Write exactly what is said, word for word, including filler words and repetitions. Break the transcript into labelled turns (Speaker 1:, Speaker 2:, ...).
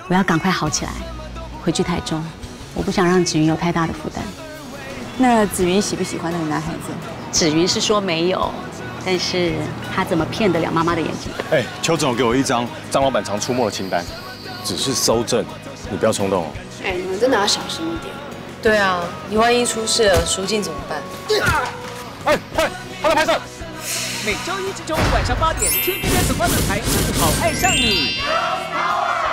Speaker 1: 我要赶快好起来，回去台中。我不想让芷云有太大的负担。
Speaker 2: 那紫云喜不喜欢那个男孩子？
Speaker 1: 芷云是说没有，但是她怎么骗得了妈妈的眼睛？
Speaker 3: 哎，邱总给我一张张老板常出没的清单，只是搜证，你不要冲动哦。
Speaker 4: 哎，你们真的要小心一点。
Speaker 5: 对啊，你万一出事了，赎金怎么办？
Speaker 3: 哎，快，快来拍摄！
Speaker 6: 每周一至周五晚上八点，天天总花的台正好爱上你。